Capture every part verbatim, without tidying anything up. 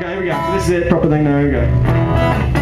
Okay, here we go. This is it, proper thing now. Here we go.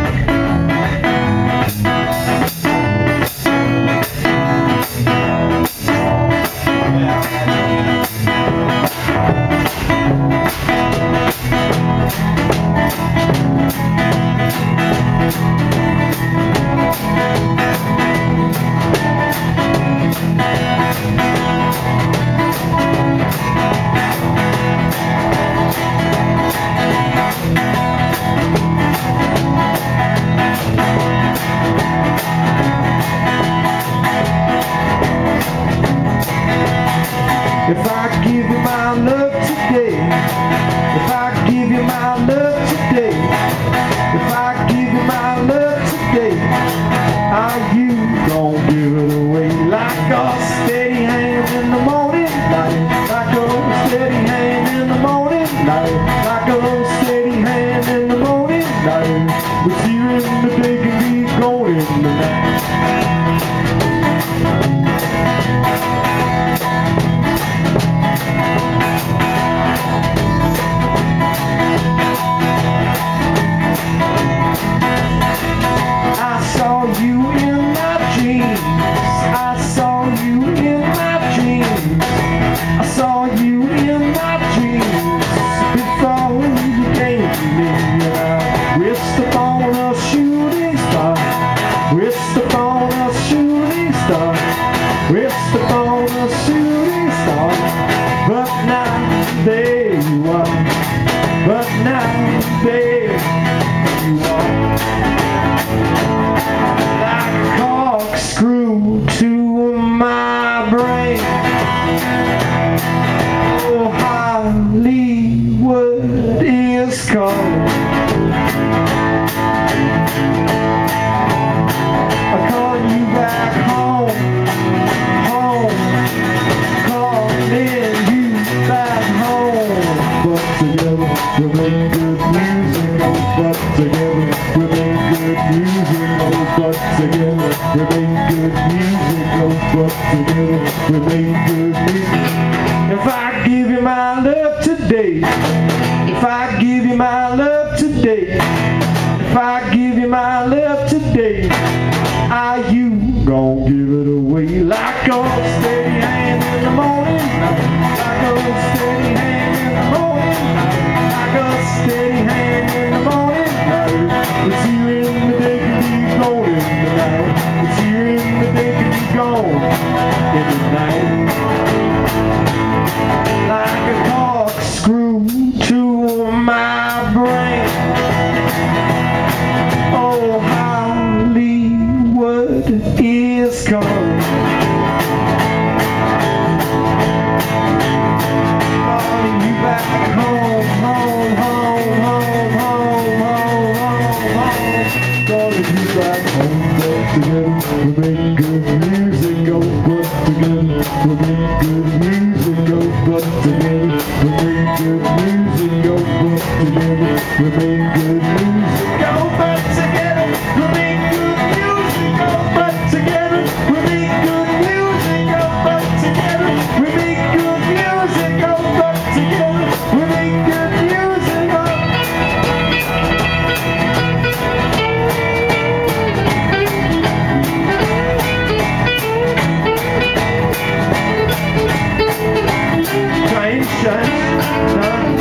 If I give you my love today, if I give you my love today, if I give you my love today, are you gon' give it away like a steady hand in the morning light, like a steady hand in the morning light, like a steady hand in the morning light. We're here in the day can be going in the night. Rest upon a shooting star, but now there you are, but now there you are, like a corkscrew to my brain. Oh, Hollywood is calling. I'm calling you back home. We make good music, oh, but together we make good music, oh, but together we make good music, oh, but together we make good music. If I give you my love today, if I give you my love today, if I give you my love today, are you gon' give it away like a steady hand in the morning, like a steady hand in the morning, like a steady hand in the morning light. It's here in the day can be gone in the night. It's here in the day can be gone in the night. Like a corkscrew to my brain. Oh, Hollywood is calling. Calling you back home, home, home, home, home, home, home, home. Calling you back home, but together we make good music, oh, but together we make good music, oh, but together we make good music, oh, but together we make good music, oh, but together we make good music, oh, but together we make good music, oh, but together we make good music, oh, but together we make good music, oh. Shine, shine, shine.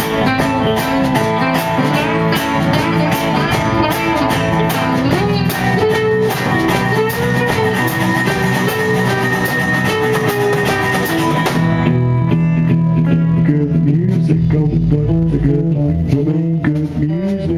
Good music, oh, but together we make good music.